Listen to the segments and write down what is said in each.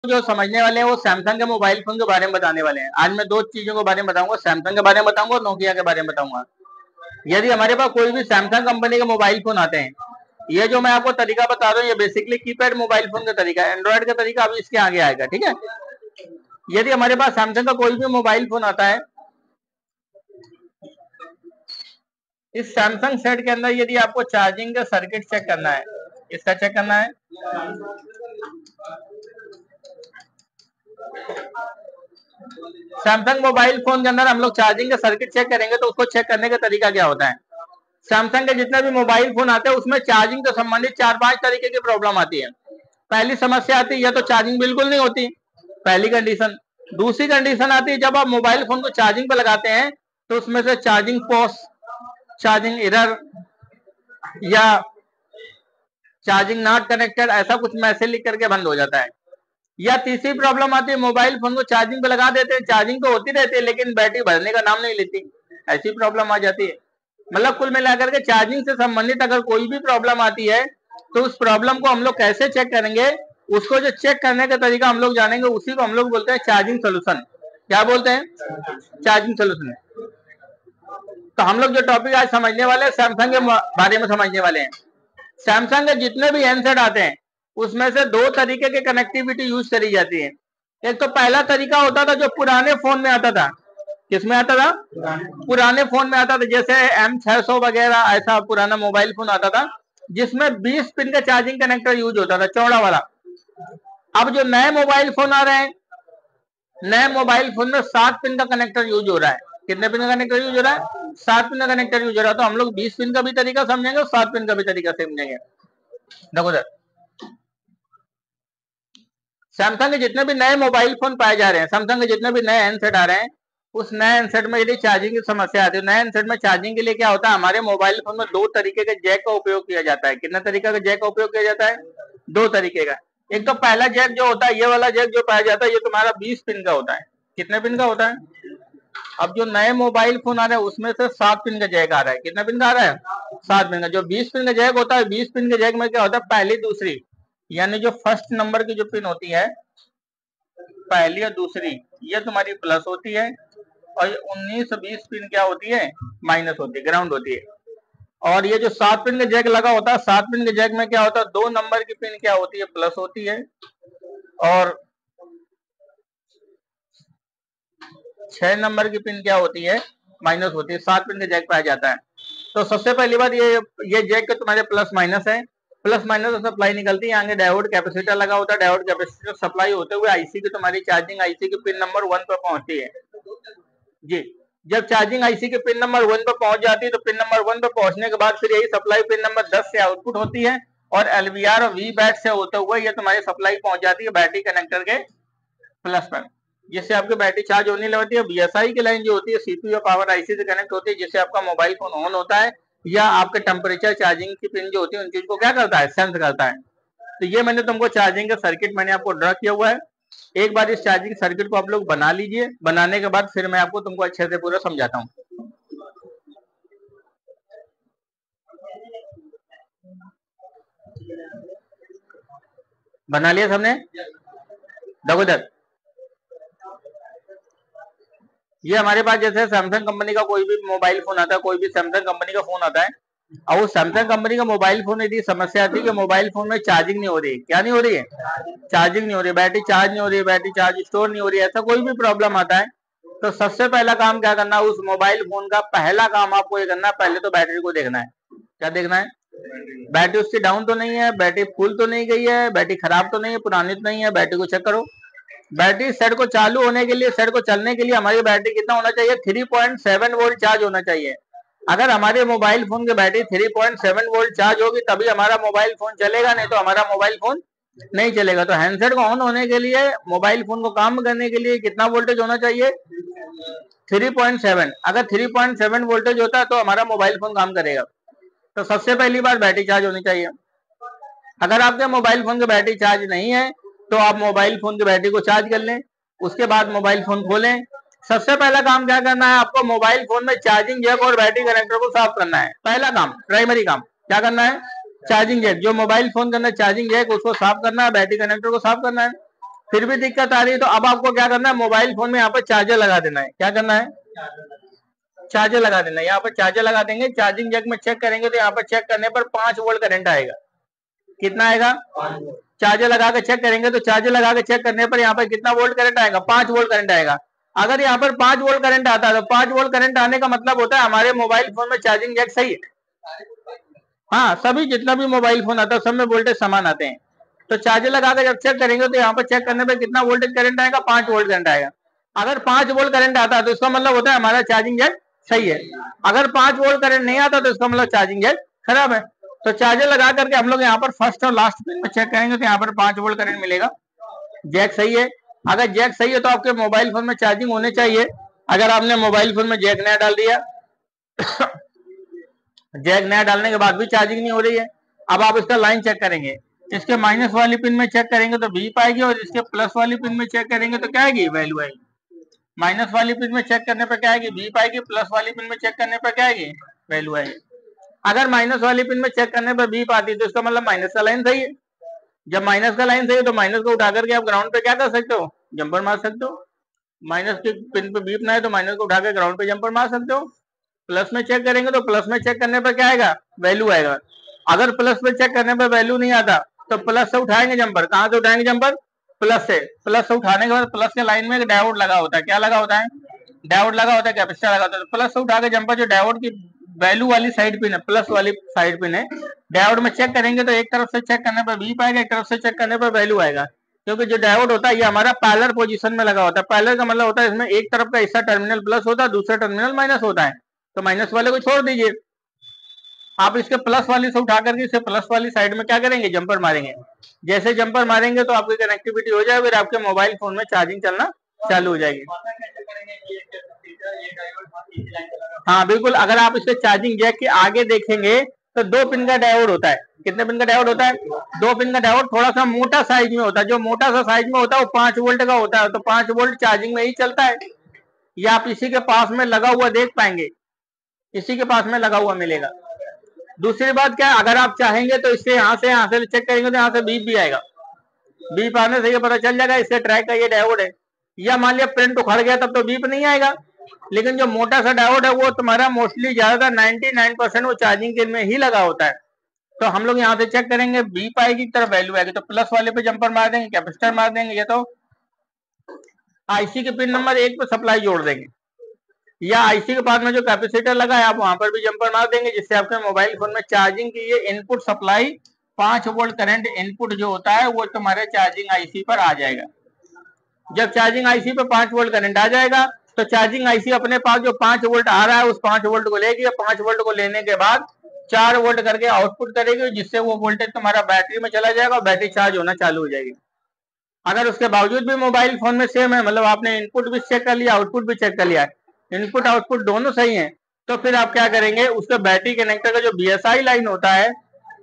जो समझने वाले हैं वो सैमसंग के मोबाइल फोन के बारे में बताने वाले हैं। आज मैं दो चीजों के बारे में बताऊंगा, सैमसंग के बारे में बताऊंगा और नोकिया के बारे में बताऊंगा। यदि हमारे पास कोई भी सैमसंग कंपनी के मोबाइल फोन आते हैं, ये जो मैं आपको तरीका बता रहा हूँ ये बेसिकली कीपैड मोबाइल फोन का तरीका है, एंड्रॉइड का तरीका अभी इसके आगे आएगा, ठीक है। यदि हमारे पास सैमसंग का कोई भी मोबाइल फोन आता है, इस सैमसंग सेट के अंदर यदि आपको चार्जिंग का सर्किट चेक करना है, इसका चेक करना है, सैमसंग मोबाइल फोन के अंदर हम लोग चार्जिंग का सर्किट चेक करेंगे तो उसको चेक करने का तरीका क्या होता है। सैमसंग के जितने भी मोबाइल फोन आते हैं उसमें चार्जिंग से संबंधित 4-5 तरीके की प्रॉब्लम आती है। पहली समस्या आती है या तो चार्जिंग बिल्कुल नहीं होती, पहली कंडीशन। दूसरी कंडीशन आती है जब आप मोबाइल फोन को चार्जिंग पे लगाते हैं तो उसमें से चार्जिंग पॉज, चार्जिंग एरर या चार्जिंग नॉट कनेक्टेड ऐसा कुछ मैसेज लिख करके बंद हो जाता है। या तीसरी प्रॉब्लम आती है मोबाइल फोन को चार्जिंग पे लगा देते हैं, चार्जिंग तो होती रहती है लेकिन बैटरी भरने का नाम नहीं लेती, ऐसी प्रॉब्लम आ जाती है। मतलब कुल मिलाकर के चार्जिंग से संबंधित अगर कोई भी प्रॉब्लम आती है तो उस प्रॉब्लम को हम लोग कैसे चेक करेंगे, उसको जो चेक करने का तरीका हम लोग जानेंगे, उसी को हम लोग बोलते हैं चार्जिंग सोल्यूशन। क्या बोलते हैं? Charging solution. तो हम लोग जो टॉपिक आज समझने वाले हैं सैमसंग के बारे में समझने वाले हैं। सैमसंग के जितने भी हैंडसेट आते हैं उसमें से दो तरीके की कनेक्टिविटी यूज करी जाती है। एक तो पहला तरीका होता था जो पुराने फोन में आता था। किसमें आता था? पुराने फोन में आता था, जैसे M600 वगैरह ऐसा पुराना मोबाइल फोन आता था जिसमें 20 पिन का चार्जिंग कनेक्टर यूज होता था, चौड़ा वाला। अब जो नए मोबाइल फोन आ रहे हैं, नए मोबाइल फोन में 7 पिन का कनेक्टर यूज हो रहा है। कितने पिन का कनेक्टर यूज हो रहा है? 7 पिन का कनेक्टर यूज हो रहा है। तो हम लोग 20 पिन का भी तरीका समझेंगे और 7 पिन का भी तरीका समझेंगे। देखो सर, सैमसंग के जितने भी नए मोबाइल फोन पाए जा रहे हैं, सैमसंग के जितने भी नए हैंडसेट आ रहे हैं, उस नए हैंडसेट में यदि चार्जिंग की समस्या आती है, नए हैंडसेट में चार्जिंग के लिए क्या होता है, हमारे मोबाइल फोन में दो तरीके के जैक का उपयोग किया जाता है। कितने तरीके का जैक का उपयोग किया जाता है? दो तरीके का। एक तो पहला जैक जो होता है, ये वाला जैक जो पाया जाता है, ये तुम्हारा 20 पिन का होता है। कितने पिन का होता है? अब जो नए मोबाइल फोन आ रहे हैं उसमें से 7 पिन का जैक आ रहा है। कितने पिन का आ रहा है? 7 पिन का। जो 20 पिन का जैक होता है, 20 पिन के जैक में क्या होता है, पहली दूसरी यानी जो फर्स्ट नंबर की जो पिन होती है, पहली और दूसरी, ये तुम्हारी प्लस होती है और 19-20 पिन क्या होती है? माइनस होती है, ग्राउंड होती है। और ये जो 7 पिन का जैक लगा होता है, 7 पिन के जैक में क्या होता है, 2 नंबर की पिन क्या होती है? प्लस होती है और 6 नंबर की पिन क्या होती है? माइनस होती है। 7 पिन का जैक पाया जाता है। तो सबसे पहली बात ये जैक के तुम्हारे प्लस माइनस है, प्लस माइनस सप्लाई निकलती है, आगे डायोड कैपेसिटर लगा होता है, डायोड कैपेसिटर सप्लाई होते हुए आईसी की तुम्हारी चार्जिंग आईसी की पिन नंबर 1 पर पहुंचती है जी। जब चार्जिंग आईसी के पिन नंबर 1 पर पहुंच जाती है तो पिन नंबर 1 पर पहुंचने के बाद फिर यही सप्लाई पिन नंबर 10 से आउटपुट होती है और एलवीआर और वी बैट से होते हुए ये तुम्हारी सप्लाई पहुंच जाती है बैटरी कनेक्टर के प्लस पर, जिससे आपकी बैटरी चार्ज होने लगती है। बीएसआई की लाइन जो होती है सीपीयू पावर आईसी से कनेक्ट होती है, जिससे आपका मोबाइल फोन ऑन होता है या आपके टेम्परेचर चार्जिंग की पिन जो होती है उन चीज को क्या करता है? सेंस करता है। तो ये मैंने तुमको चार्जिंग का सर्किट मैंने आपको ड्रा किया हुआ है। एक बार इस चार्जिंग सर्किट को आप लोग बना लीजिए, बनाने के बाद फिर मैं आपको तुमको अच्छे से पूरा समझाता हूँ। बना लिया सबने? देखो इधर, ये हमारे पास जैसे सैमसंग कंपनी का कोई भी मोबाइल फोन आता है, कोई भी सैमसंग कंपनी का फोन आता है और उस सैमसंग कंपनी का मोबाइल फोन यदि समस्या आती है कि मोबाइल फोन में चार्जिंग नहीं हो रही, क्या नहीं हो रही है? चार्जिंग नहीं हो रही, बैटरी चार्ज नहीं हो रही, बैटरी चार्ज स्टोर नहीं हो रही, ऐसा कोई भी प्रॉब्लम आता है तो सबसे पहला काम क्या करना है, उस मोबाइल फोन का पहला काम आपको ये करना है, पहले तो बैटरी को देखना है। क्या देखना है? बैटरी उसकी डाउन तो नहीं है, बैटरी फुल तो नहीं गई है, बैटरी खराब तो नहीं है, पुरानी तो नहीं है, बैटरी को चेक करो। बैटरी सेट को चालू होने के लिए, सेट को चलने के लिए हमारी बैटरी कितना होना चाहिए? 3.7 वोल्ट चार्ज होना चाहिए। अगर हमारे मोबाइल फोन की बैटरी 3.7 वोल्ट चार्ज होगी तभी हमारा मोबाइल फोन चलेगा, नहीं तो हमारा मोबाइल फोन नहीं चलेगा। तो हैंडसेट को ऑन होने के लिए, मोबाइल फोन को काम करने के लिए कितना वोल्टेज होना चाहिए? 3.7। अगर 3.7 वोल्टेज होता है तो हमारा मोबाइल फोन काम करेगा। तो सबसे पहली बार बैटरी चार्ज होनी चाहिए। अगर आपके मोबाइल फोन की बैटरी चार्ज नहीं है तो आप मोबाइल फोन की बैटरी को चार्ज कर लें, उसके बाद मोबाइल फोन खोलें। सबसे पहला काम क्या करना है आपको? मोबाइल फोन में चार्जिंग जैक और बैटरी कनेक्टर को साफ करना है। पहला काम, प्राइमरी काम क्या करना है? चार्जिंग जैक, जो मोबाइल फोन के अंदर चार्जिंग जैक उसको साफ करना है, बैटरी कनेक्टर को साफ करना है। फिर भी दिक्कत आ रही है तो अब आपको क्या करना है, मोबाइल फोन में यहाँ पर चार्जर लगा देना है। क्या करना है, चार्जर लगा देना है। यहाँ पर चार्जर लगा देंगे, चार्जिंग जैक में चेक करेंगे तो यहाँ पर चेक करने पर 5 वोल्ट करंट आएगा। कितना आएगा, चार्जर लगा के चेक करेंगे तो चार्जर लगा के चेक करने पर यहाँ पर कितना वोल्ट करंट आएगा, 5 वोल्ट करंट आएगा। अगर यहाँ पर 5 वोल्ट करंट आता है तो 5 वोल्ट करंट आने का मतलब होता है हमारे मोबाइल फोन में चार्जिंग जैक सही है। हाँ, सभी जितना भी मोबाइल फोन आता है सब में वोल्टेज समान आते हैं। तो चार्जर लगा कर जब चेक करेंगे तो यहाँ पर चेक करने पर कितना वोल्टेज करंट आएगा, 5 वोल्ट करंट आएगा। अगर 5 वोल्ट करंट आता है तो इसका मतलब होता है हमारा चार्जिंग जैक सही है। अगर 5 वोल्ट करंट नहीं आता तो इसका मतलब चार्जिंग जैक खराब है। तो चार्जर लगा करके हम लोग यहाँ पर फर्स्ट और लास्ट पिन में चेक करेंगे तो यहाँ पर 5 वोल्ट करंट मिलेगा, जैक सही है। अगर जैक सही है तो आपके मोबाइल फोन में चार्जिंग होने चाहिए। अगर आपने मोबाइल फोन में जैक नया डाल दिया जैक नया डालने के बाद भी चार्जिंग नहीं हो रही है, अब आप इसका लाइन चेक करेंगे। इसके माइनस वाली पिन में चेक करेंगे तो बीप आएगी और इसके प्लस वाली पिन में चेक करेंगे तो क्या आएगी, वैल्यू आएगी। माइनस वाली पिन में चेक करने पर क्या आएगी, बीप आएगी। प्लस वाली पिन में चेक करने पर क्या आएगी, वैल्यू आएगी। अगर माइनस वाली पिन में चेक करने पर बीप आती है तो इसका मतलब माइनस का लाइन सही है। जब माइनस का लाइन सही है तो माइनस को उठा करके आप ग्राउंड पे क्या कर सकते हो, जंपर मार सकते हो। माइनस की पिन पे बीप ना है तो माइनस को उठा के ग्राउंड पे जंपर मार सकते हो। प्लस में चेक करेंगे तो प्लस में चेक करने पर क्या आएगा, वैल्यू आएगा। अगर प्लस में चेक करने पर वैल्यू नहीं आता तो प्लस से उठाएंगे जंपर। कहां से उठाएंगे जंपर, प्लस से। प्लस से उठाने के बाद प्लस के लाइन में एक डायोड लगा होता है। क्या लगा होता है, डायोड लगा होता है, कैपेसिटर लगा होता है। तो प्लस से उठा के जंपर जो डायोड की वैल्यू वाली साइड पिन है, प्लस वाली साइड पिन है, डायोड में चेक करेंगे तो एक तरफ से चेक करने पर बीप आएगा, एक तरफ से चेक करने पर वैल्यू आएगा। क्योंकि जो डायोड होता है ये हमारा पैरेलल पोजीशन में लगा होता है। पैरेलल का मतलब होता है इसमें एक तरफ का हिस्सा टर्मिनल प्लस होता है, दूसरा टर्मिनल माइनस होता है। तो माइनस वाले को छोड़ दीजिए, आप इसके प्लस वाली से उठा करके इसे प्लस वाली साइड में क्या करेंगे, जंपर मारेंगे। जैसे जंपर मारेंगे तो आपकी कनेक्टिविटी हो जाए, फिर आपके मोबाइल फोन में चार्जिंग चलना चालू हो जाएगी। हाँ बिल्कुल, अगर आप इसके चार्जिंग जैक के आगे देखेंगे तो 2 पिन का डायोड होता है। कितने पिन का डायोड होता है, 2 पिन का डायोड। थोड़ा सा मोटा साइज में होता है, जो मोटा सा साइज में होता है वो 5 वोल्ट का होता है। तो 5 वोल्ट चार्जिंग में ही चलता है। ये आप इसी के पास में लगा हुआ देख पाएंगे, इसी के पास में लगा हुआ मिलेगा। दूसरी बात क्या है, अगर आप चाहेंगे तो इससे यहाँ से चेक करेंगे तो यहाँ से बीप भी आएगा। बीप आने से ये पता चल जाएगा इससे ट्रैक का ये डायोड है। या मान लिया प्रिंट उखड़ गया तब तो बीप नहीं आएगा। लेकिन जो मोटा सा डायोड है वो तुम्हारा मोस्टली ज्यादातर 99% वो चार्जिंग के में ही लगा होता है। तो हम लोग यहाँ से चेक करेंगे, बीप आएगी तरफ वैल्यू आएगी। तो प्लस वाले पे जंपर मार देंगे, कैपेसिटर मार देंगे, या तो आईसी के पिन नंबर 1 पे सप्लाई जोड़ देंगे, या आईसी के पास में जो कैपेसिटर लगा है आप वहां पर भी जंपर मार देंगे, जिससे आपके मोबाइल फोन में चार्जिंग की ये input supply 5 volt current input जो होता है वो तुम्हारे चार्जिंग आईसी पर आ जाएगा। जब चार्जिंग आईसी पे 5 वोल्ट करंट आ जाएगा तो चार्जिंग आईसी अपने पास जो 5 वोल्ट आ रहा है उस 5 वोल्ट को लेगी। 5 वोल्ट को लेने के बाद 4 वोल्ट करके आउटपुट करेगी, जिससे वो वोल्टेज तुम्हारा बैटरी में चला जाएगा और बैटरी चार्ज होना चालू हो जाएगी। अगर उसके बावजूद भी मोबाइल फोन में सेम है, मतलब आपने इनपुट भी चेक कर लिया, आउटपुट भी चेक कर लिया, इनपुट आउटपुट दोनों सही है, तो फिर आप क्या करेंगे, उसके बैटरी कनेक्टर का जो बीएसआई लाइन होता है,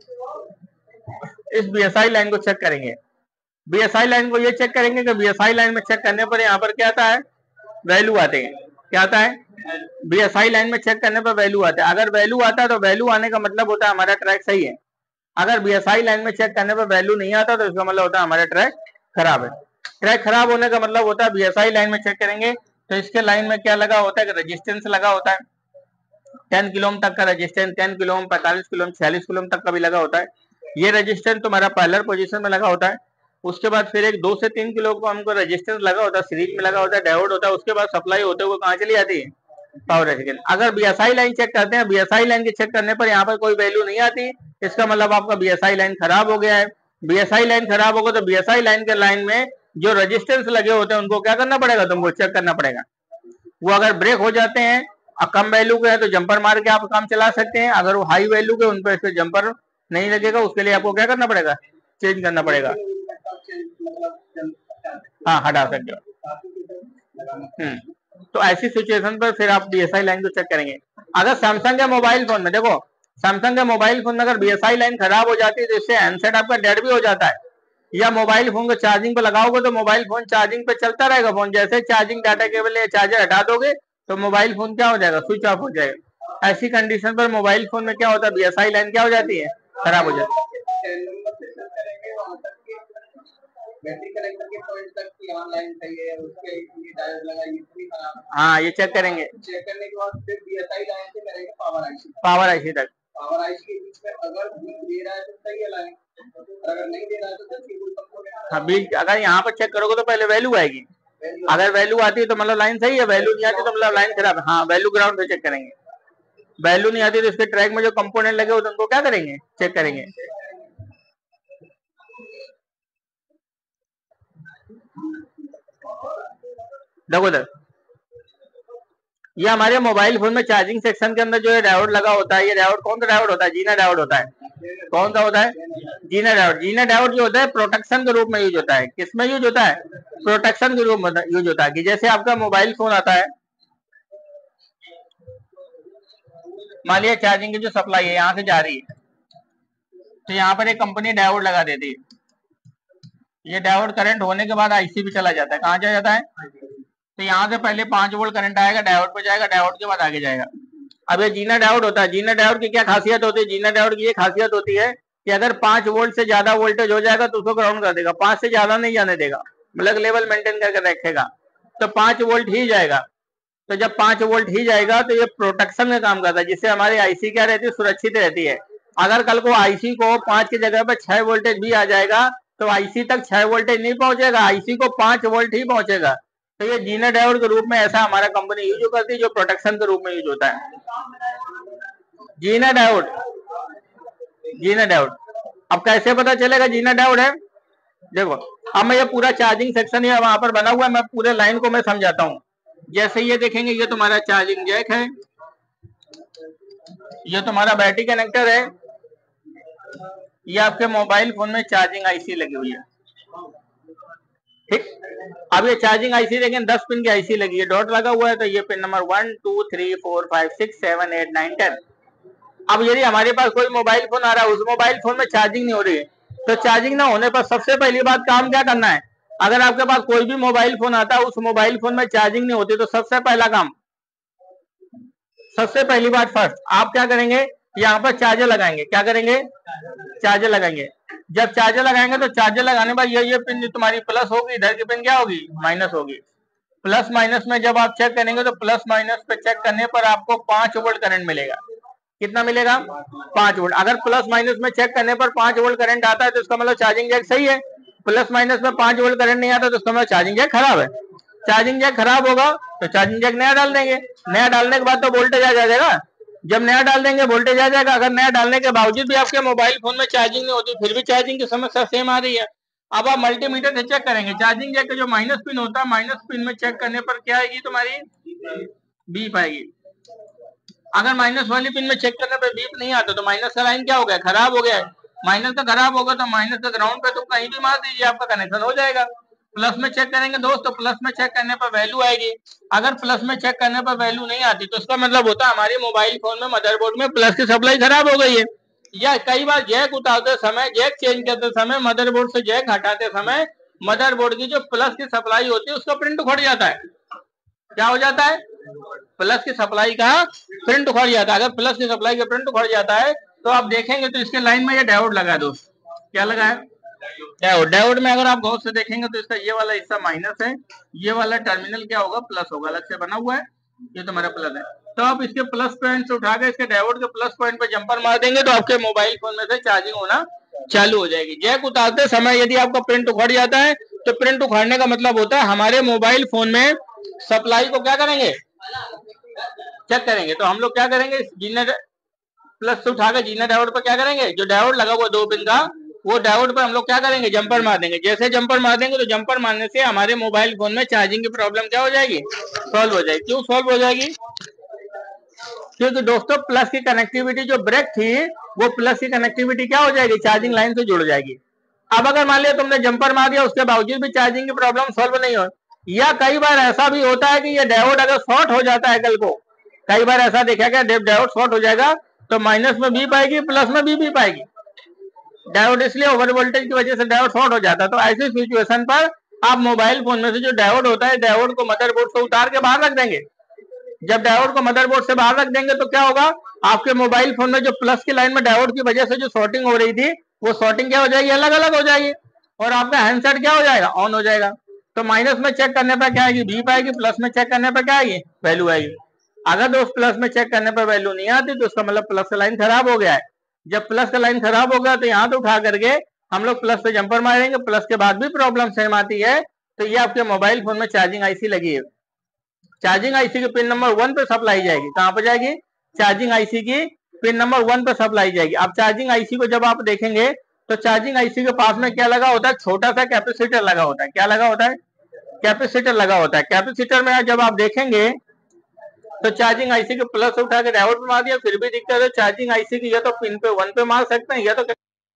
इस बीएसआई लाइन को चेक करेंगे। बीएसआई लाइन को ये चेक करेंगे कि बीएसआई लाइन में चेक करने पर यहाँ पर क्या आता है, वैल्यू आते हैं। क्या आता है, बीएसआई लाइन में चेक करने पर वैल्यू आता है। अगर वैल्यू आता है तो वैल्यू आने का मतलब होता है हमारा ट्रैक सही है। अगर बीएसआई लाइन में चेक करने पर वैल्यू नहीं आता तो इसका मतलब होता है हमारा ट्रैक खराब है। ट्रैक खराब होने का मतलब होता है बीएसआई लाइन में चेक करेंगे तो इसके लाइन में क्या लगा होता है, रेजिस्टेंस लगा होता है 10 किलो ओम तक का resistance, 10 kilo ohm, 45 kilo ohm, 46 kilo ohm तक का भी लगा होता है। ये रेजिस्टेंस तुम्हारा पैरेलल पोजीशन में लगा होता है। उसके बाद फिर एक 2 से 3 किलो को हमको रेजिस्टेंस लगा होता है, सीरीज में लगा होता है, डायोड होता है। उसके बाद सप्लाई होते हुए कहाँ चली जाती है, पावर रेजिस्टेंस। अगर बीएसआई लाइन चेक करते हैं, बीएसआई लाइन के चेक करने पर यहाँ पर कोई वैल्यू नहीं आती, इसका मतलब आपका बीएसआई लाइन खराब हो गया है। बीएसआई लाइन खराब होगा तो बीएसआई लाइन के लाइन में जो रेजिस्टेंस लगे होते हैं उनको क्या करना पड़ेगा, तुमको चेक करना पड़ेगा। वो अगर ब्रेक हो जाते हैं और कम वैल्यू के हैं तो जंपर मार के आप काम चला सकते हैं। अगर वो हाई वैल्यू के उन पर जंपर नहीं लगेगा, उसके लिए आपको क्या करना पड़ेगा, चेंज करना पड़ेगा। हाँ, हटा सकते हो। तो ऐसी सिचुएशन पर फिर आप बीएसआई लाइन को चेक करेंगे। अगर सैमसंग के मोबाइल फोन में, देखो सैमसंग के मोबाइल फोन में अगर बीएसआई लाइन खराब हो जाती है तो इससे हैंडसेट आपका डेड भी हो जाता है। या मोबाइल फोन को चार्जिंग पे लगाओगे तो मोबाइल फोन चार्जिंग पे चलता रहेगा फोन, जैसे चार्जिंग डाटा केबल या चार्जर हटा दोगे तो मोबाइल फोन क्या हो जाएगा, स्विच ऑफ हो जाएगा। ऐसी कंडीशन पर मोबाइल फोन में क्या होता है, बीएसआई लाइन क्या हो जाती है, खराब हो जाती है। बैटरी कनेक्टर के पॉइंट तक की ऑनलाइन चाहिए, उसके लिए डायोड लगाइए, पूरी खराब। हाँ, ये चेक करेंगे। चेक करने के बाद फिर बीएसआई लाइन से करेंगे पावर आईसी, पावर आईसी तक। पावर आईसी के बीच में अगर बिल दे रहा है तो सही है लाइन, अगर नहीं दे रहा है तो देखिए कोई कंपोनेंट। हाँ, बिल अगर यहाँ पर चेक करोगे तो पहले वैल्यू आएगी, अगर वैल्यू आती है तो मतलब लाइन सही है, वैल्यू नहीं आती तो मतलब लाइन खराब है। हाँ, वैल्यू ग्राउंड पे चेक करेंगे, वैल्यू नहीं आती तो इसके ट्रैक में जो कंपोनेंट लगे होते हैं उनको क्या करेंगे, चेक करेंगे। देखो इधर, ये हमारे मोबाइल फोन में चार्जिंग सेक्शन के अंदर जो है डायोड लगा होता है, ये डायोड कौन सा डायोड होता है, जीना डायोड होता है। कौन सा होता है, जीना डायोड। जीना डायोड जो होता है प्रोटेक्शन के रूप में यूज होता है। किसमें यूज होता है, प्रोटेक्शन के रूप में यूज होता है। कि जैसे आपका मोबाइल फोन आता है, मान लिया चार्जिंग की जो सप्लाई है यहाँ से जा रही है, तो यहाँ पर एक कंपनी डायोड लगा देती है। ये डायोड करंट होने के बाद आईसी भी चला जाता है। कहाँ चला जाता है, तो यहाँ से पहले 5 वोल्ट करंट आएगा, डायोड पे जाएगा, डायोड के बाद आगे जाएगा। अब ये जीना डायोड होता है। जीना डायोड की क्या खासियत होती है, जीना डायोड की ये खासियत होती है कि अगर 5 वोल्ट से ज्यादा वोल्टेज हो जाएगा तो उसको ग्राउंड कर देगा, 5 से ज्यादा नहीं जाने देगा, मतलब लेवल मेंटेन करके रखेगा। तो 5 वोल्ट ही जाएगा। तो जब 5 वोल्ट ही जाएगा तो ये प्रोटेक्शन का काम करता है, जिससे हमारी आईसी क्या रहती है, सुरक्षित रहती है। अगर कल को आईसी को 5 की जगह पर 6 वोल्टेज भी आ जाएगा तो आईसी तक 6 वोल्टेज नहीं पहुंचेगा, आईसी को 5 वोल्ट ही पहुंचेगा। तो ये जीना डायोड के रूप में ऐसा हमारा कंपनी यूज करती है, जो प्रोटेक्शन के रूप में यूज होता है। Zener diode, zener diode. अब कैसे पता चलेगा जीना डायोड है, देखो अब मैं ये पूरा चार्जिंग सेक्शन है वहां पर बना हुआ है, मैं पूरे लाइन को मैं समझाता हूँ। जैसे ये देखेंगे, ये तुम्हारा चार्जिंग जैक है, ये तुम्हारा बैटरी कनेक्टर है, ये आपके मोबाइल फोन में चार्जिंग आईसी लगी हुई है, ठीक। अब ये चार्जिंग आईसी देखें 10 पिन की आईसी लगी है, डॉट लगा हुआ है, तो ये पिन नंबर 1 2 3 4 5 6 7 8 9 10। अब यदि हमारे पास कोई मोबाइल फोन आ रहा है, उस मोबाइल फोन में चार्जिंग नहीं हो रही है, तो चार्जिंग ना होने पर सबसे पहली बात काम क्या करना है, अगर आपके पास कोई भी मोबाइल फोन आता है, उस मोबाइल फोन में चार्जिंग नहीं होती, तो सबसे पहला काम, सबसे पहली बात फर्स्ट आप क्या करेंगे, यहाँ पर चार्जर लगाएंगे। क्या करेंगे, चार्जर लगाएंगे। जब चार्जर लगाएंगे तो चार्जर लगाने बाद ये पिन जो तुम्हारी प्लस होगी, इधर की पिन क्या होगी, माइनस होगी। प्लस माइनस में जब आप चेक करेंगे तो प्लस माइनस पे चेक करने पर आपको 5 वोल्ट करंट मिलेगा। कितना मिलेगा, 5 वोल्ट। अगर प्लस माइनस में चेक करने पर 5 वोल्ट करंट आता है तो इसका मतलब चार्जिंग जैक सही है। प्लस माइनस में 5 वोल्ट करंट नहीं आता तो इसका मतलब चार्जिंग जैक खराब है। चार्जिंग जैक खराब होगा तो चार्जिंग जैक नया डाल देंगे, नया डालने के बाद तो वोल्टेज आ जाएगा। जब नया डाल देंगे वोल्टेज आ जाएगा। अगर नया डालने के बावजूद भी आपके मोबाइल फोन में चार्जिंग नहीं होती, फिर भी चार्जिंग की समस्या सेम आ रही है। अब आप मल्टीमीटर से चेक करेंगे, चार्जिंग जैक का जो माइनस पिन होता है, माइनस पिन में चेक करने पर क्या आएगी, तुम्हारी बीप आएगी। अगर माइनस वाली पिन में चेक करने पर बीप नहीं आता तो माइनस का लाइन क्या हो गया, खराब हो गया। माइनस का खराब होगा तो माइनस का ग्राउंड पे तुम कहीं भी मार दीजिए, आपका कनेक्शन हो जाएगा। प्लस में चेक करेंगे दोस्त, तो प्लस में चेक करने पर वैल्यू आएगी। अगर प्लस में चेक करने पर वैल्यू नहीं आती तो इसका मतलब होता है हमारे मोबाइल फोन में मदरबोर्ड में प्लस की सप्लाई खराब हो गई है। या कई बार जैक उतारते समय, जैक चेंज करते समय, मदरबोर्ड से जैक हटाते समय मदरबोर्ड की जो प्लस की सप्लाई होती है उसका प्रिंट उखड़ जाता है। क्या हो जाता है, प्लस की सप्लाई का प्रिंट उखड़ जाता है। अगर प्लस की सप्लाई का प्रिंट उखड़ जाता है तो आप देखेंगे तो इसके लाइन में ये डायोड लगा है दोस्त। क्या लगा है, डायोड। डायोड में अगर आप गौर से देखेंगे तो इसका ये वाला हिस्सा माइनस है, ये वाला टर्मिनल क्या होगा, प्लस होगा, अलग से बना हुआ है, ये तुम्हारा प्लस है। तो आप इसके प्लस पॉइंट से उठा के इसके डायोड के प्लस पॉइंट पे जंपर मार देंगे तो आपके मोबाइल फोन में से चार्जिंग होना चालू हो जाएगी। जैक उतारते समय यदि आपका प्रिंट उखड़ जाता है तो प्रिंट उखाड़ने का मतलब होता है हमारे मोबाइल फोन में सप्लाई को क्या करेंगे, चेक करेंगे। तो हम लोग क्या करेंगे, जीना प्लस से उठाकर जीना डायोड पर क्या करेंगे, जो डायोड लगा हुआ 2 पिन का, वो डायोड पर हम लोग क्या करेंगे, जंपर मार देंगे। जैसे जंपर मार देंगे तो जंपर मारने से हमारे मोबाइल फोन में चार्जिंग की प्रॉब्लम क्या हो जाएगी, सॉल्व हो जाएगी। क्यों सॉल्व हो जाएगी, क्योंकि दोस्तों प्लस की कनेक्टिविटी जो ब्रेक थी वो प्लस की कनेक्टिविटी क्या हो जाएगी, चार्जिंग लाइन से जुड़ जाएगी। अब अगर मान लिया तुमने जंपर मार दिया उसके बावजूद भी चार्जिंग की प्रॉब्लम सॉल्व नहीं हो, या कई बार ऐसा भी होता है कि ये डायोड अगर शॉर्ट हो जाता है, कल को कई बार ऐसा देखा गया डायोड शॉर्ट हो जाएगा तो माइनस में भी पाएगी, प्लस में भी पाएगी। डायोड इसलिए ओवर वोल्टेज की वजह से डायोड शॉर्ट हो जाता है। तो ऐसी सिचुएशन पर आप मोबाइल फोन में से जो डायोड होता है, डायोड को मदरबोर्ड से उतार के बाहर रख देंगे। जब डायोड को मदरबोर्ड से बाहर रख देंगे तो क्या होगा, आपके मोबाइल फोन में जो प्लस की लाइन में डायोड की वजह से जो शॉर्टिंग हो रही थी वो शॉर्टिंग क्या हो जाएगी, अलग अलग हो जाएगी। और आपका हैंडसेट क्या हो जाएगा, ऑन हो जाएगा। तो माइनस में चेक करने पर क्या आएगी, बीप आएगी, प्लस में चेक करने पर क्या आएगी, वैल्यू आएगी। अगर दोस्त प्लस में चेक करने पर वैल्यू नहीं आती तो उसका मतलब प्लस का लाइन खराब हो गया है। जब प्लस का लाइन खराब हो गया तो यहाँ तो उठा करके हम लोग प्लस पे जंपर मारेंगे, प्लस के बाद भी प्रॉब्लम सेम आती है तो ये आपके मोबाइल फोन में चार्जिंग आईसी लगी है। चार्जिंग आईसी की पिन नंबर 1 पे सप्लाई जाएगी, कहां पर जाएगी, चार्जिंग आईसी की पिन नंबर 1 पे सप्लाई जाएगी। अब चार्जिंग आईसी को जब आप देखेंगे तो चार्जिंग आईसी के पास में क्या लगा होता है, छोटा सा कैपेसिटर लगा होता है। क्या लगा होता है, कैपेसिटर लगा होता है। कैपेसिटर में जब आप देखेंगे तो चार्जिंग आईसी के प्लस उठा के डायोड पे मार दिया, फिर भी दिक्कत है। चार्जिंग आईसी की या तो पिन पे 1 पे मार सकते हैं या तो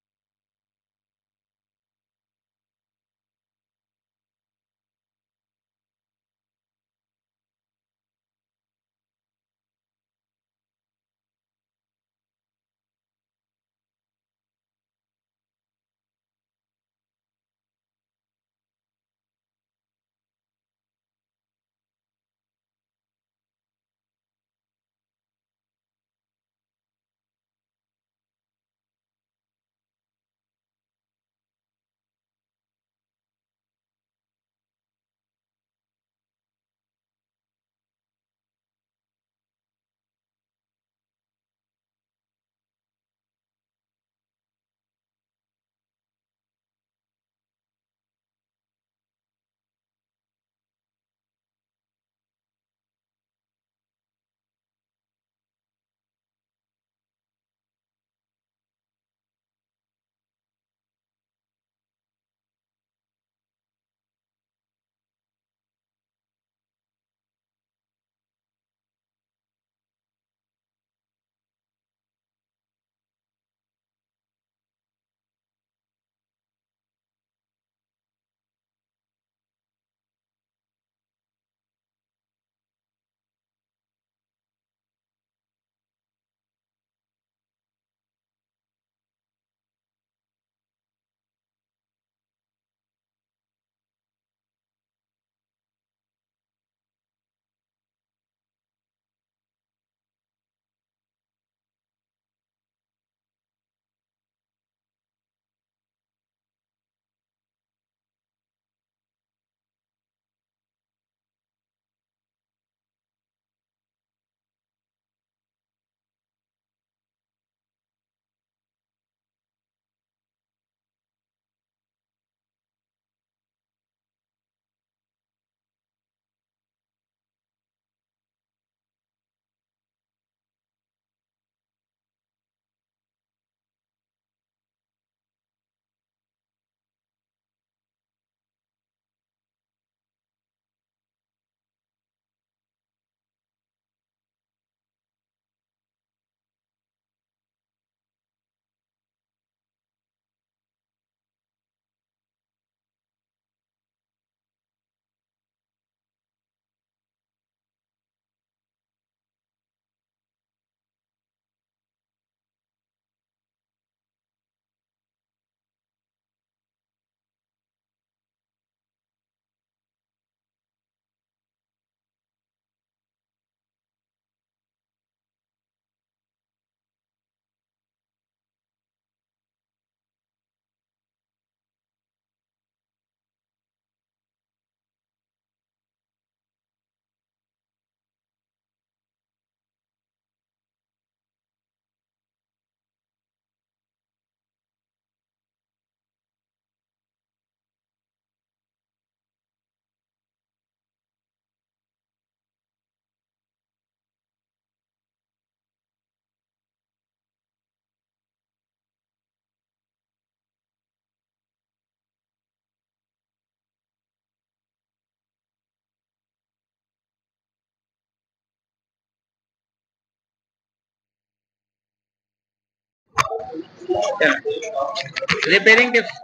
रिपेयरिंग टिप्स।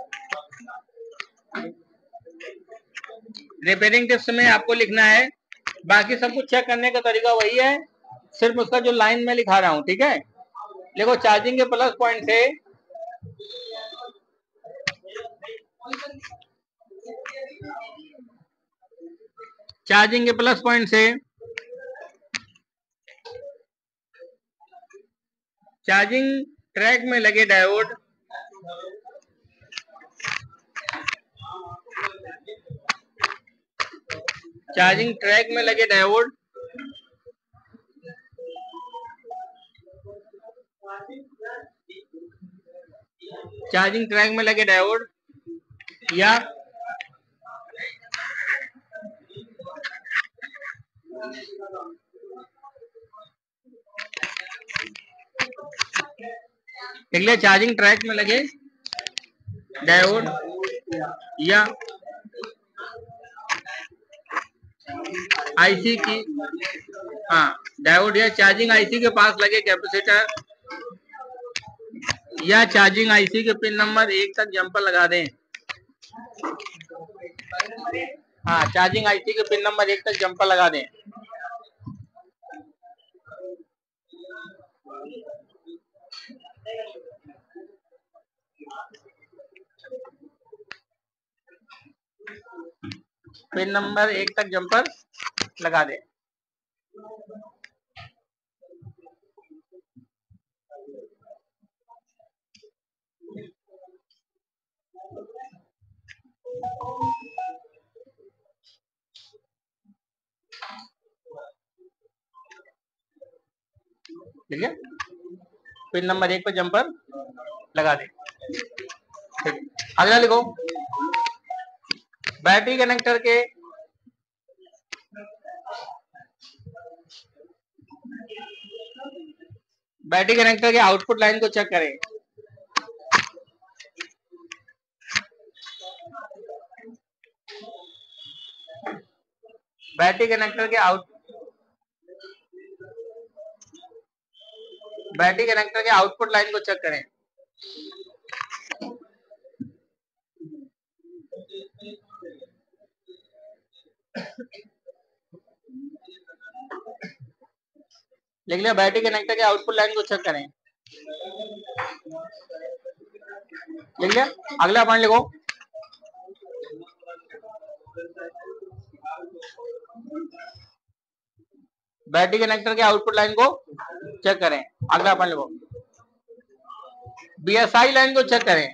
रिपेयरिंग टिप्स में आपको लिखना है, बाकी सब कुछ चेक करने का तरीका वही है, सिर्फ उसका जो लाइन में लिखा रहा हूं, ठीक है। देखो चार्जिंग के प्लस पॉइंट से चार्जिंग के प्लस पॉइंट से चार्जिंग ट्रैक में लगे डायोड चार्जिंग ट्रैक में लगे डायोड, चार्जिंग ट्रैक में लगे डायोड या देख चार्जिंग ट्रैक में लगे डायोड या आईसी की, हाँ डायोड या चार्जिंग आईसी के पास लगे कैपेसिटर या चार्जिंग आईसी के पिन नंबर 1 तक जंपर लगा दें। हाँ चार्जिंग आईसी के पिन नंबर 1 तक जंपर लगा दें। पिन नंबर 1 तक जंपर लगा दें। ठीक है, पिन नंबर 1 पर जंपर लगा दें। ठीक, अगला लिखो बैटरी कनेक्टर के आउटपुट लाइन को चेक करें। बैटरी कनेक्टर के आउटपुट लाइन को चेक करें। लिख लिया, बैटरी कनेक्टर के आउटपुट लाइन को चेक करें। लिख लिया, अगला पॉइंट लिखो बैटरी कनेक्टर के आउटपुट लाइन को चेक करें। अगला पॉइंट लिखो बीएसआई लाइन को चेक करें।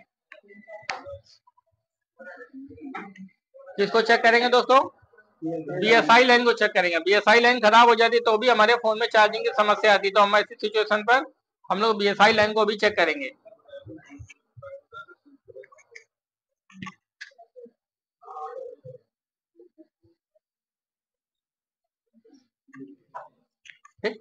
किसको चेक करेंगे दोस्तों? बीएसआई लाइन को चेक करेंगे। बीएसआई लाइन खराब हो जाती तो भी हमारे फोन में चार्जिंग की समस्या आती, तो हम ऐसी सिचुएशन पर हम लोग बीएसआई लाइन को भी चेक करेंगे। ठीक,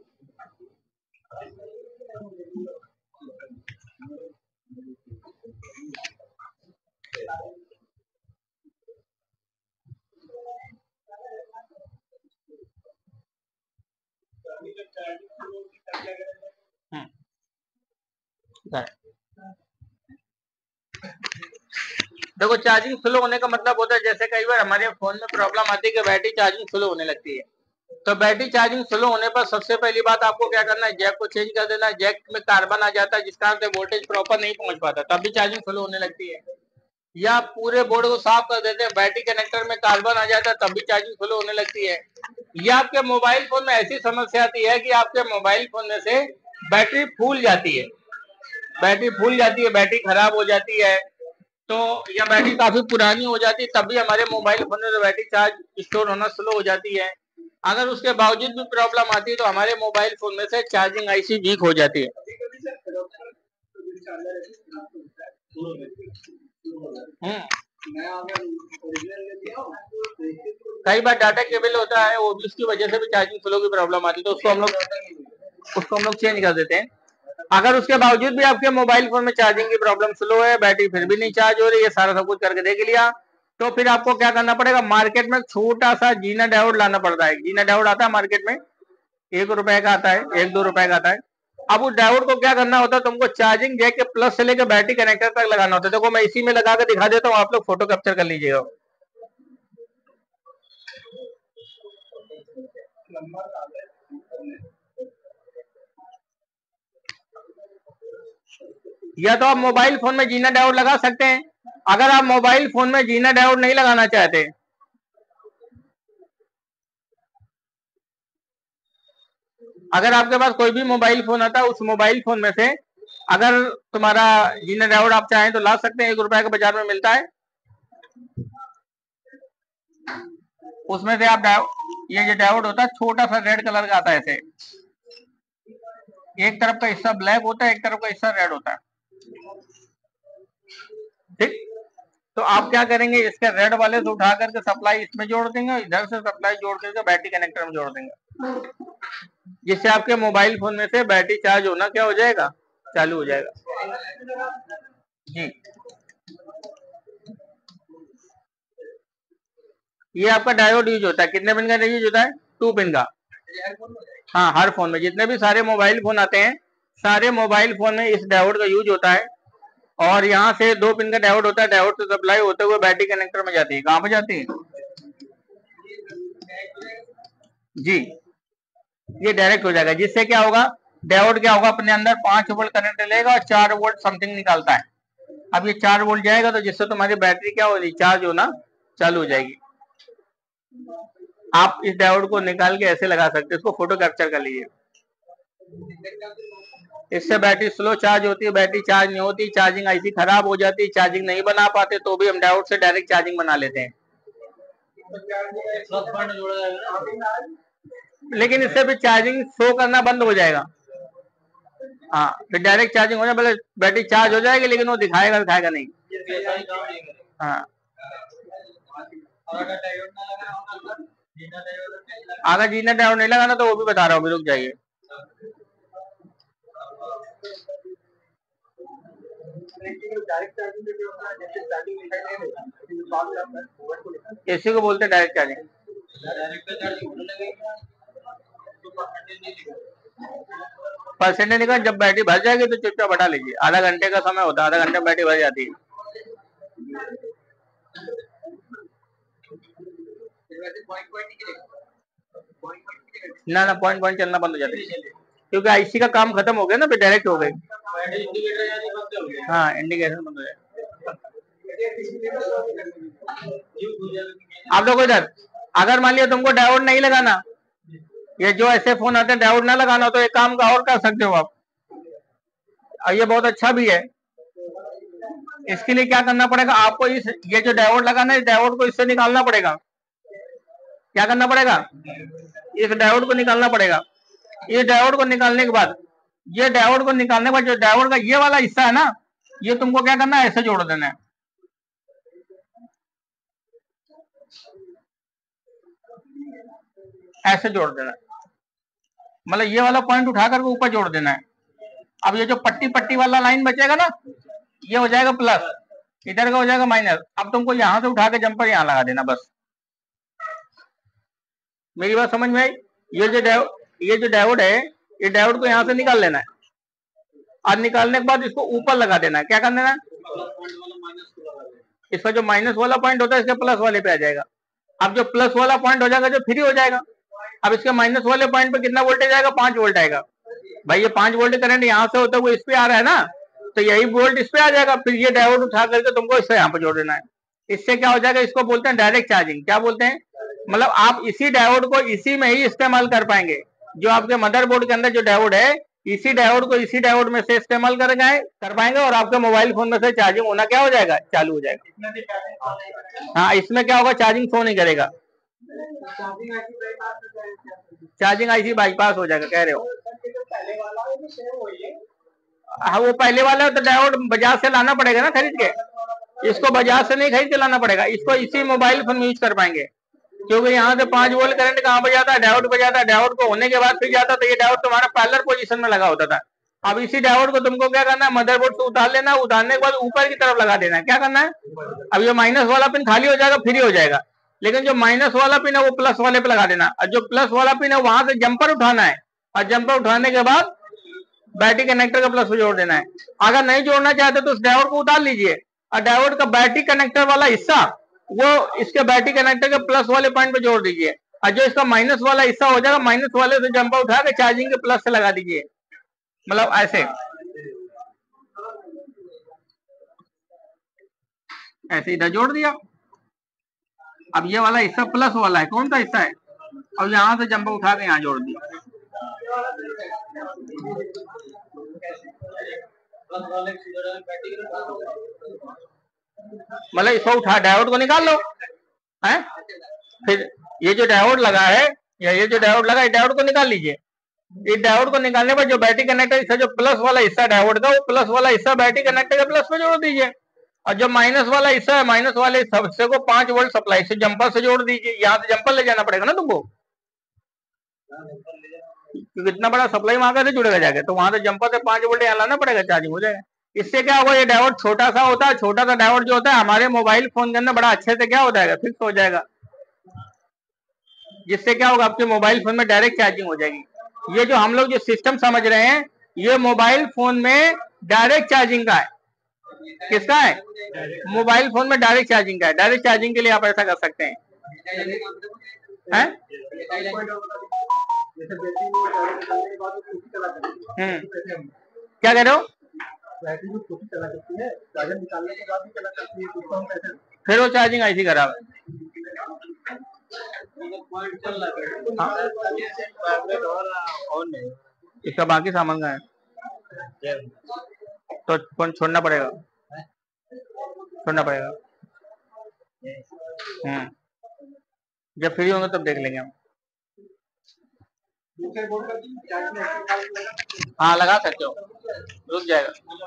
देखो चार्जिंग स्लो होने का मतलब होता है जैसे कई बार हमारे फोन में प्रॉब्लम आती है कि बैटरी चार्जिंग स्लो होने लगती है। तो बैटरी चार्जिंग स्लो होने पर सबसे पहली बात आपको क्या करना है, जैक को चेंज कर देना है। जैक में कार्बन आ जाता है जिस कारण से वोल्टेज प्रॉपर नहीं पहुंच पाता, तब भी चार्जिंग स्लो होने लगती है। या पूरे बोर्ड को साफ कर देते हैं, बैटरी कनेक्टर में कार्बन आ जाता है तब भी चार्जिंग स्लो होने लगती है। या आपके मोबाइल फोन में ऐसी समस्या आती है कि आपके मोबाइल फोन में से बैटरी फूल जाती है, बैटरी खराब हो जाती है, तो या बैटरी काफी पुरानी हो जाती है, तब भी हमारे मोबाइल फोन में बैटरी चार्ज स्टोर होना स्लो हो जाती है। अगर उसके बावजूद भी प्रॉब्लम आती है तो हमारे मोबाइल फोन में से चार्जिंग आईसी वीक हो जाती है। कई बार डाटा केबल होता है, वो भी उसकी वजह से भी चार्जिंग स्लो की प्रॉब्लम आती है, तो उसको हम लोग चेंज कर देते हैं। अगर उसके बावजूद भी आपके मोबाइल फोन में चार्जिंग की प्रॉब्लम स्लो है, बैटरी फिर भी नहीं चार्ज हो रही है, सारा सब कुछ करके देख लिया, तो फिर आपको क्या करना पड़ेगा, मार्केट में छोटा सा जीना डायोड लाना पड़ता है। जीना डायोड आता है मार्केट में, 1 रुपए का आता है, 1-2 रुपए का आता है। अब उस डायोड को क्या करना होता है, तुमको चार्जिंग जैक के प्लस से लेकर बैटरी कनेक्टर तक लगाना होता है। देखो मैं इसी में लगा के दिखा देता हूँ, आप लोग फोटो कैप्चर कर लीजिएगा। या तो आप मोबाइल फोन में जीना डायोड लगा सकते हैं। अगर आप मोबाइल फोन में जीना डायोड नहीं लगाना चाहते, अगर आपके पास कोई भी मोबाइल फोन आता है, उस मोबाइल फोन में से अगर तुम्हारा जीना डायोड आप चाहें तो ला सकते हैं, 1 रुपए का बाजार में मिलता है। उसमें से आप ये जो डायोड होता है छोटा सा रेड कलर का आता है ऐसे, एक तरफ का हिस्सा ब्लैक होता है, एक तरफ का हिस्सा रेड होता है। ठीक, तो आप क्या करेंगे, इसके रेड वाले से उठा करके सप्लाई इसमें जोड़ देंगे, इधर से सप्लाई जोड़ करके बैटरी कनेक्टर में जोड़ देंगे, जिससे आपके मोबाइल फोन में से बैटरी चार्ज होना क्या हो जाएगा, चालू हो जाएगा। जी, ये आपका डायोड यूज होता है, कितने पिन का यूज होता है, 2 पिन का। हाँ, हर फोन में, जितने भी सारे मोबाइल फोन आते हैं, सारे मोबाइल फोन में इस डायोड का यूज होता है। और यहाँ से 2 पिन का डायोड होता है, डायोड से सप्लाई होते हुए बैटरी कनेक्टर में जाती है। कहाँ पे जाती है जी, ये डायरेक्ट हो जाएगा, जिससे क्या होगा, डायोड क्या होगा, अपने अंदर 5 वोल्ट करंट लेगा और 4 वोल्ट समथिंग निकालता है। अब ये 4 वोल्ट जाएगा तो जिससे तुम्हारी बैटरी क्या होगी, चार्ज होना चालू हो जाएगी। आप इस डायोड को निकाल के ऐसे लगा सकते हैं, इसको फोटो कैप्चर कर लीजिए। इससे बैटरी स्लो चार्ज होती है, बैटरी चार्ज नहीं होती, चार्जिंग आईसी खराब हो जाती है, चार्जिंग नहीं बना पाते, तो भी हम डायोड से डायरेक्ट चार्जिंग बना लेते हैं। लेकिन इससे भी चार्जिंग शो करना बंद हो जाएगा। हाँ, फिर डायरेक्ट चार्जिंग हो जाए, बैटरी चार्ज हो जाएगी, लेकिन वो दिखाएगा नहीं। हाँ, अगर जीना डायोड नहीं लगाना तो वो भी बता रहा हूँ, रुक जाइए। इसी को बोलते हैं डायरेक्ट चार्जिंग। परसेंटेज निकाल, जब बैटरी भर जाएगी तो चुपचाप हटा लीजिए, आधा घंटे का समय होता है, आधा घंटे में बैटरी भर जाती है। ना पॉइंट चलना बंद हो जाता है, क्योंकि आईसी का काम खत्म हो गया ना, फिर डायरेक्ट हो गई। हाँ, इंडिकेटर बंद हो जाएगा। आप लोग इधर, अगर मान लिया तुमको डायोड नहीं लगाना, ये जो ऐसे फोन आते हैं डायोड ना लगाना, तो एक काम का और कर सकते हो आप, और ये बहुत अच्छा भी है। इसके लिए क्या करना पड़ेगा आपको, ये जो डायोड लगाना है, डायोड को इससे निकालना पड़ेगा। क्या करना पड़ेगा, इस डायोड को निकालना पड़ेगा। ये डायोड को निकालने के बाद, ये डायोड को निकालने के बाद जो डायोड का ये वाला हिस्सा है ना, ये तुमको क्या करना है, ऐसे जोड़ देना है, ऐसे जोड़ देना है, मतलब ये वाला पॉइंट उठाकर के ऊपर जोड़ देना है। अब ये जो पट्टी पट्टी वाला लाइन बचेगा ना, ये हो जाएगा प्लस, इधर का हो जाएगा माइनस। अब तुमको यहां से उठा के जंपर यहां लगा देना, बस। मेरी बात समझ में आई? ये जो डायोड है, ये डायोड को यहां से निकाल लेना है, और निकालने के बाद इसको ऊपर लगा देना है। क्या कर देना है, इसका जो माइनस वाला पॉइंट होता है, इसके प्लस वाले पे आ जाएगा। अब जो प्लस वाला पॉइंट हो जाएगा, जो फ्री हो जाएगा, अब इसके माइनस वाले पॉइंट पे कितना वोल्टेज आएगा, 5 वोल्ट आएगा। भाई ये 5 वोल्ट करंट यहाँ से होता है वो इस पे आ रहा है ना, तो यही वोल्ट इस पे आ जाएगा। फिर ये डायोड उठा करके तुमको इससे यहाँ पे जोड़ देना है। इससे क्या हो जाएगा, इसको बोलते हैं डायरेक्ट चार्जिंग। क्या बोलते हैं, मतलब आप इसी डायोड को इसी में ही इस्तेमाल कर पाएंगे। जो आपके मदरबोर्ड के अंदर जो डायोड है, इसी डायोड को इसी डायोड में से इस्तेमाल कर पाएंगे, और आपके मोबाइल फोन में से चार्जिंग होना क्या हो जाएगा, चालू हो जाएगा। हाँ, इसमें क्या होगा, चार्जिंग शो नहीं करेगा, चार्जिंग आईसी बाईपास हो जाएगा, कह रहे हो। हाँ, वो पहले वाला तो डायोड बाजार से लाना पड़ेगा ना, खरीद के। इसको बाजार से नहीं खरीद के लाना पड़ेगा, इसको इसी मोबाइल फोन में यूज कर पाएंगे, क्योंकि यहाँ से 5 वोल्ट करंट कहाँ पे जाता है, डायोड पे जाता है। डायोड को होने के बाद फिर जाता, तो ये डायोड तुम्हारा पैरेलल पोजीशन में लगा होता था। अब इसी डायोड को तुमको क्या करना है, मदरबोर्ड से उतार लेना, उतारने के बाद ऊपर की तरफ लगा देना है। क्या करना है, अब ये माइनस वाला पिन खाली हो जाएगा, फ्री हो जाएगा, लेकिन जो माइनस वाला पिन है वो प्लस वाले पे लगा देना, और जो प्लस वाला पिन है वहां से जंपर उठाना है, और जंपर उठाने के बाद बैटरी कनेक्टर का प्लस जोड़ देना है। अगर नहीं जोड़ना चाहते तो उस डायोड को उतार लीजिए, और डायोड का बैटरी कनेक्टर वाला हिस्सा वो इसके बैटरी कनेक्टर के प्लस वाले पॉइंट पे जोड़ दीजिए, और जो इसका माइनस वाला हिस्सा हो जाएगा, माइनस वाले से जंपर उठा के चार्जिंग के प्लस से लगा दीजिए, मतलब ऐसे ऐसे इधर जोड़ दिया। अब ये वाला हिस्सा प्लस वाला है, कौन सा हिस्सा है, अब यहां से जंपर उठा के यहाँ जोड़ दिया। मतलब इसको उठा, डायोड को निकाल लो है, फिर ये जो डायोड लगा है, या ये जो डायोड लगा है, डायोड को निकाल लीजिए। इस डायोड को निकालने पर जो बैटरी कनेक्टर इसका जो प्लस वाला हिस्सा डायोड का, वो प्लस वाला हिस्सा बैटरी कनेक्टर के प्लस में जोड़ दीजिए, और जो माइनस वाला हिस्सा है, माइनस वाले हिस्से को 5 वोल्ट सप्लाई से जंपर से जोड़ दीजिए। यहाँ से जंपर ले जाना पड़ेगा ना तुमको, क्योंकि इतना बड़ा सप्लाई वहां कैसे जुड़ेगा जाके, तो वहां से जंपर से 5 वोल्ट यहाँ लाना पड़ेगा, चार्जिंग हो जाएगा। इससे क्या होगा, ये डायोड छोटा सा होता है, छोटा सा डायोड जो होता है हमारे मोबाइल फोन के अंदर बड़ा अच्छे से क्या हो जाएगा, फिक्स हो जाएगा, जिससे क्या होगा, आपके मोबाइल फोन में डायरेक्ट चार्जिंग हो जाएगी। ये जो हम लोग जो सिस्टम समझ रहे हैं, ये मोबाइल फोन में डायरेक्ट चार्जिंग का है। किसका है? मोबाइल फोन में डायरेक्ट चार्जिंग का है। डायरेक्ट चार्जिंग के लिए आप ऐसा कर सकते हैं, हैं? क्या कह रहे हो? फिर वो चार्जिंग ऐसी खराब है। इसका बाकी सामान का है, तो फोन छोड़ना पड़ेगा, छोड़ना पड़ेगा। जब फ्री होंगे तब देख लेंगे हम। हाँ लगा सकते हो, रुक जाएगा।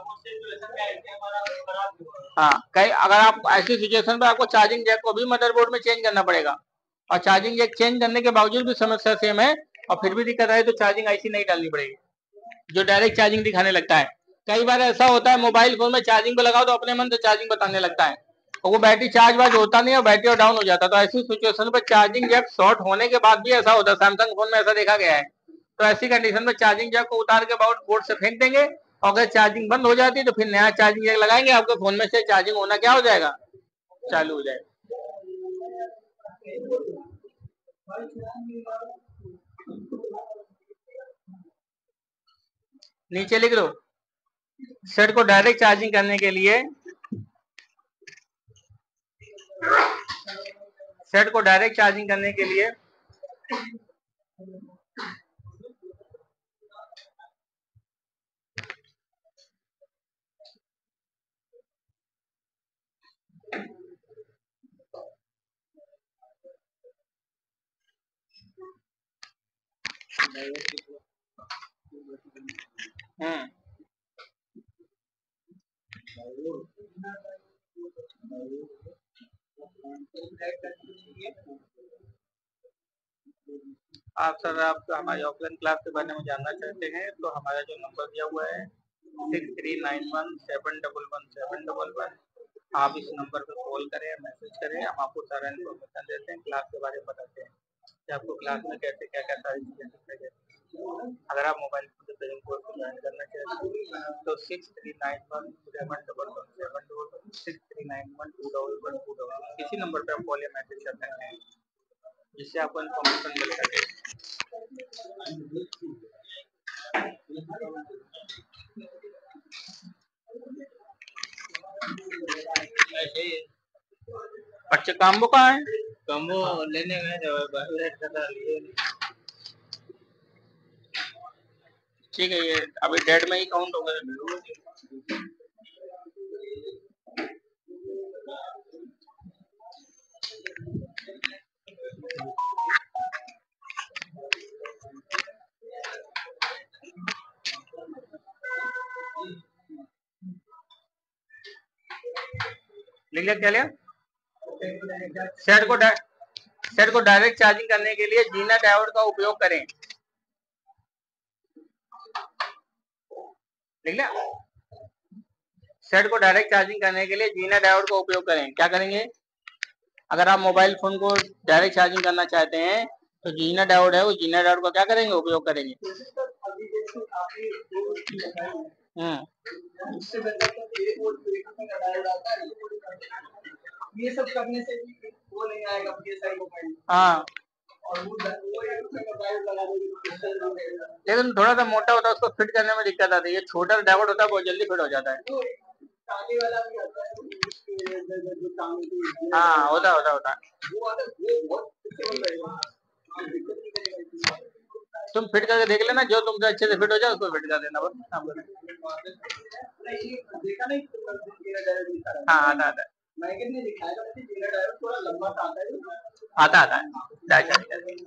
हाँ, कहीं अगर आप ऐसी सिचुएशन में आपको चार्जिंग जैक को भी मदरबोर्ड में चेंज करना पड़ेगा, और चार्जिंग जैक चेंज करने के बावजूद भी समस्या सेम है और फिर भी दिक्कत है, तो चार्जिंग ऐसी नहीं डालनी पड़ेगी जो डायरेक्ट चार्जिंग दिखाने लगता है। कई बार ऐसा होता है मोबाइल फोन में चार्जिंग पे लगाओ तो अपने मन से चार्जिंग बताने लगता है, और वो बैटरी चार्ज वार्ज होता नहीं है, बैटरी डाउन हो जाता है। तो ऐसी सिचुएशन पर चार्जिंग जैक शॉर्ट होने के बाद भी ऐसा होता है, सैमसंग फोन में ऐसा देखा गया है। तो ऐसी कंडीशन में चार्जिंग जैक को उतार के बोर्ड से फेंक देंगे, और अगर चार्जिंग बंद हो जाती है तो फिर नया चार्जिंग जैक लगाएंगे, आपके फोन में से चार्जिंग होना क्या हो जाएगा, चालू हो जाएगा। नीचे लिख लो, सेट को डायरेक्ट चार्जिंग करने के लिए, सेट को डायरेक्ट चार्जिंग करने के लिए आप सर आप हमारी ऑफलाइन क्लास के बारे में जानना चाहते हैं तो हमारा जो नंबर दिया हुआ है 6391711711, आप इस नंबर पर कॉल करें, मैसेज करें, हम आपको सारा इन्फॉर्मेशन देते हैं, क्लास के बारे में बताते हैं कि आपको क्लास में कैसे क्या क्या सारी चीजें सिखाई जाती हैं। अगर आप मोबाइल फोन के ट्रेनिंग कोर्स को ज्वाइन करना चाहते हैं तो 6391711711 किसी नंबर पर आप कॉल या मैसेज कर सकते हैं, जिससे आपको इन्फॉर्मेशन मिल सके। अच्छा काम्बो कहाँ है? काम्बो लेने गए थे, ठीक है, ये अभी डेट में ही काउंट हो गया। लिख लिया, क्या लिया? सेट को डायरेक्ट चार्जिंग करने के लिए जीना डायोड का उपयोग करें। लिख लिया? सेट को डायरेक्ट चार्जिंग करने के लिए जीना डायोड का उपयोग करें। क्या करेंगे, अगर आप मोबाइल फोन को डायरेक्ट चार्जिंग करना चाहते हैं तो जीना डायोड है, वो जीना डायोड का क्या करेंगे, उपयोग करेंगे। ये सब करने से भी वो नहीं आएगा, हाँ, लेकिन थोड़ा सा मोटा होता है, उसको फिट करने में दिक्कत आती है। ये छोटा डायोड होता है, बहुत जल्दी फिट हो जाता है। हाँ होता है। तुम फिट करके देख लेना, जो तुमसे अच्छे से फिट हो जाए उसको फिट कर देना बस। हाँ आता है। थोड़ा लंबा आता है। आता आता है डैश करके।